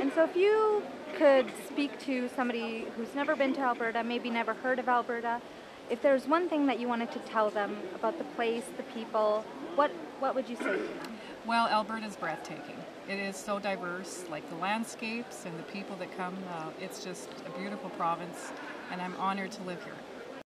And so if you could speak to somebody who's never been to Alberta, maybe never heard of Alberta, if there's one thing that you wanted to tell them about the place, the people, what would you say to them? Well, Alberta's breathtaking. It is so diverse, like the landscapes and the people that come. It's just a beautiful province, and I'm honored to live here.